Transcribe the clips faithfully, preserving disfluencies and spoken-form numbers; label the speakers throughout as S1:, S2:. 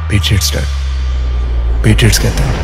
S1: Patriots डर, patriots कहते हैं।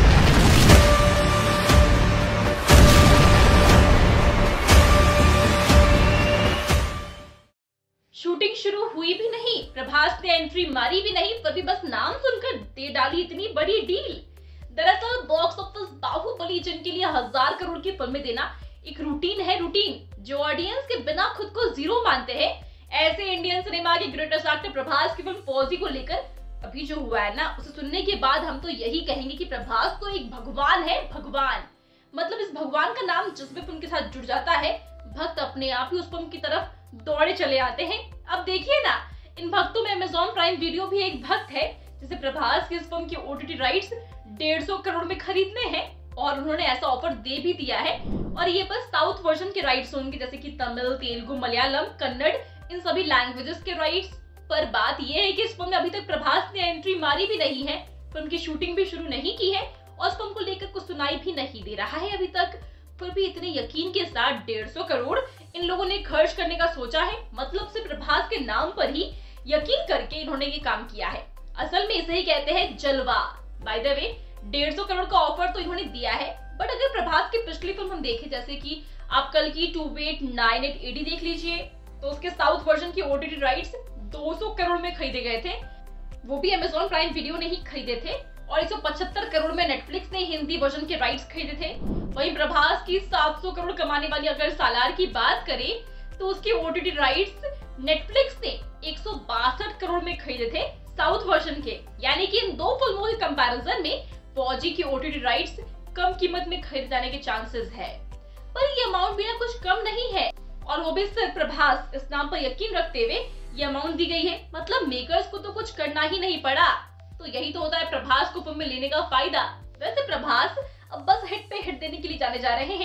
S2: शूटिंग शुरू हुई भी नहीं, प्रभास ने एंट्री मारी भी नहीं, पर भी बस नाम सुनकर दे डाली इतनी बड़ी डील। दरअसल बॉक्स ऑफिस बाहुबली जिनके लिए हजार करोड़ की फिल्में देना एक रूटीन है, रूटीन जो ऑडियंस के बिना खुद को जीरो मानते हैं, ऐसे इंडियन सिनेमा के ग्रेटेस्ट एक्टर प्रभास की फिल्म फौजी को लेकर अभी जो हुआ है ना, उसे सुनने के बाद हम तो यही कहेंगे कि प्रभास तो एक भगवान है, भगवान। मतलब इस भगवान का नाम जिस भी फिल्म के साथ जुड़ जाता है, भक्त अपने आप ही उस फिल्म की तरफ दौड़े चले आते हैं। अब देखिए ना, इन भक्तों में अमेज़न प्राइम वीडियो भी एक भक्त है जिसे प्रभास की इस फिल्म की ओटीटी राइट्स डेढ़ सौ करोड़ में खरीदने हैं और उन्होंने ऐसा ऑफर दे भी दिया है। और ये बस साउथ वर्जन के राइट्स होंगे, जैसे कि तमिल, तेलुगु, मलयालम, कन्नड़, इन सभी लैंग्वेजेस के राइट्स। पर बात यह है कि इस फिल्म में अभी तक प्रभास ने एंट्री मारी भी नहीं है, फिल्म की शूटिंग भी शुरू नहीं की है और इस फिल्म को लेकर कुछ सुनाई भी नहीं दे रहा है अभी तक। फिर भी इतने यकीन के साथ डेढ़ सौ करोड़ इन लोगों ने खर्च करने का सोचा है, मतलब से प्रभास के नाम पर ही यकीन करके इन्होंने ये काम किया है। असल में इसे ही कहते हैं जलवा। बाय द वे, डेढ़ सौ करोड़ का ऑफर तो इन्होंने दिया है, बट अगर प्रभास की पिछली फिल्म हम देखें, जैसे कि आप कल की two eight nine eight AD देख लीजिए, तो उसके साउथ वर्जन की ओटीटी राइट्स दो सौ करोड़ में खरीदे गए थे, वो भी अमेज़न प्राइम वीडियो ने ही खरीदे थे, और एक सौ पचहत्तर करोड़ में नेटफ्लिक्स ने हिंदी वर्जन के राइट्स खरीदे थे। वहीं प्रभास की सात सौ करोड़ कमाने वाली अगर सालार की बात करें तो उसकी ओटीटी राइट्स नेटफ्लिक्स ने एक सौ बासठ करोड़ में खरीदे थे साउथ वर्जन के। यानी कि इन दो फिल्मों के कंपैरिजन में फौजी की ओटीटी राइट्स कम कीमत में खरीदे जाने के चांसेस है। पर ये अमाउंट भी ना कुछ कम नहीं है, और वो भी सिर्फ प्रभास इस नाम पर यकीन रखते हुए ये अमाउंट दी गई है। मतलब मेकर्स को तो कुछ करना ही नहीं पड़ा। तो यही तो होता है प्रभास को फिल्म में लेने का फायदा। वैसे प्रभास अब बस हिट पे हिट देने के लिए जाने जा रहे हैं,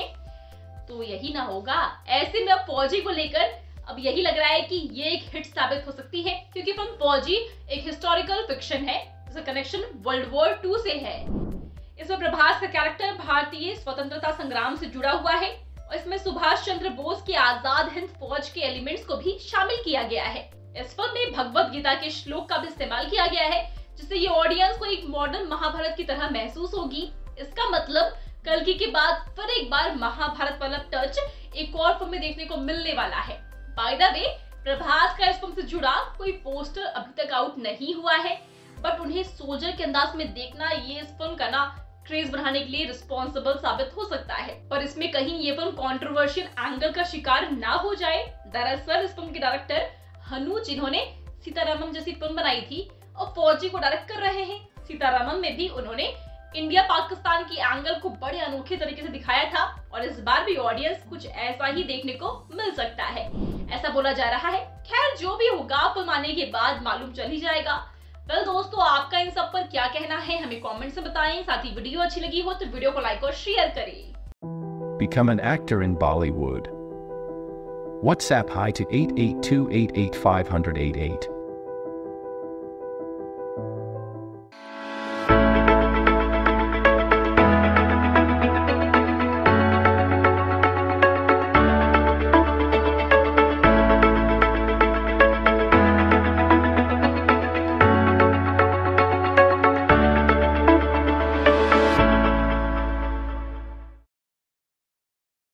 S2: तो यही ना होगा। ऐसे में अब फौजी को लेकर अब यही लग रहा है कि ये एक हिट साबित हो सकती है, क्योंकि फिल्म फौजी एक हिस्टोरिकल फिक्शन है, इसका कनेक्शन वर्ल्ड वॉर टू से है। इसमें प्रभास का कैरेक्टर भारतीय स्वतंत्रता संग्राम से जुड़ा हुआ है और इसमें सुभाष चंद्र बोस की आजाद हिंद फौज के एलिमेंट्स को भी शामिल किया गया है। इस फिल्म में भगवत गीता के श्लोक का भी इस्तेमाल किया गया है, जिससे ये ऑडियंस को एक मॉडर्न महाभारत की तरह महसूस होगी। इसका मतलब कल्कि के बाद फिर एक बार महाभारत वाला टच एक और फिल्म में देखने को मिलने वाला है। बाय द वे, प्रभास का इस फिल्म से जुड़ा कोई पोस्टर अभी तक आउट नहीं हुआ है, बट उन्हें सोल्जर के अंदाज में देखना ये इस फिल्म का ना क्रेज बढ़ाने के लिए रिस्पॉन्सिबल साबित हो सकता है। पर इसमें कहीं ये फिल्म कंट्रोवर्शियल एंगल का शिकार ना हो जाए। दरअसल इस फिल्म के डायरेक्टर हनु, जिन्होंने सीतारामम जैसी फिल्म बनाई थी और फौजी को डायरेक्ट कर रहे हैं। सीतारामम में भी उन्होंने इंडिया पाकिस्तान की एंगल को बड़े अनोखे तरीके से दिखाया था, और इस बार भी ऑडियंस कुछ ऐसा ही देखने को मिल सकता है, ऐसा बोला जा रहा है। खैर जो भी होगा फिल्म आने के बाद मालूम चल ही जाएगा। वेल दोस्तों, आपका इन सब पर क्या कहना है हमें कमेंट से बताएं। साथ ही वीडियो अच्छी लगी हो तो वीडियो को लाइक और शेयर करें।
S3: Become an actor in Bollywood. WhatsApp hi to eight eight two eight eight five eight eight.